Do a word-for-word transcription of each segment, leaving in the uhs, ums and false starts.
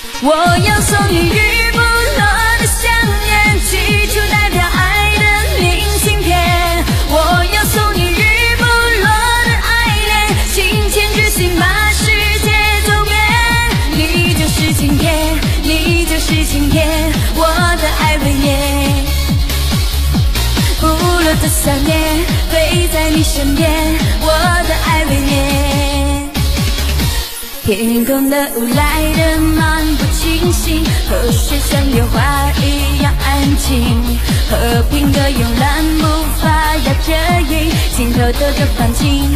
我要送你日不落的想念，寄出代表爱的明信片。我要送你日不落的爱恋，请牵着心把世界走遍。你就是晴天，你就是晴天，我的爱文耶。不落的想念，飞在你身边，我的爱文耶。天空的雾来得漫不经心，河水像油画一样安静，和平的慵懒无法要遮掩心头的这放晴。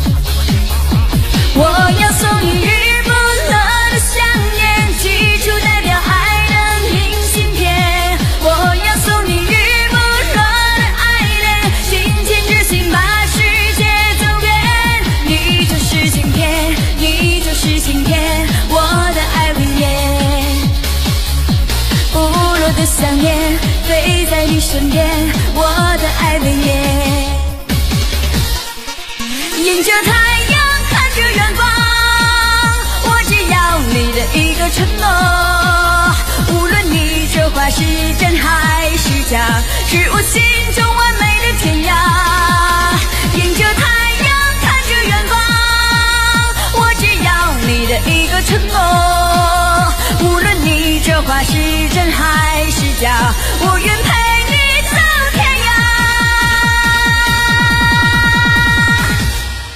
我要送你日不落的想念，寄出代表爱的明信片。我要送你日不落的爱恋，请牵着心把世界走遍。你就是晴天，你就是晴天，我的爱文耶。不落的想念，飞在你身边，我的爱文耶。沿着太阳，看着远方，我只要你的一个承诺。无论你这话是真还是假，是我心中完美的天涯。沿着太阳，看着远方，我只要你的一个承诺。无论你这话是真还是假，我愿